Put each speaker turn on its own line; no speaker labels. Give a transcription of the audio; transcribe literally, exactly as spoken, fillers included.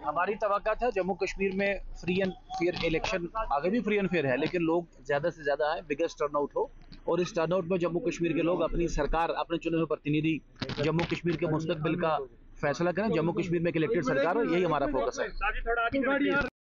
हमारी तवक्का था जम्मू कश्मीर में फ्री एंड फेयर इलेक्शन, आगे भी फ्री एंड फेयर है, लेकिन लोग ज्यादा से ज्यादा आए, बिगेस्ट टर्नआउट हो, और इस टर्नआउट में जम्मू कश्मीर के लोग अपनी सरकार, अपने चुने हुए प्रतिनिधि जम्मू कश्मीर के मुस्तकबिल का फैसला करें। जम्मू कश्मीर में एक इलेक्टेड सरकार हो, यही हमारा फोकस है।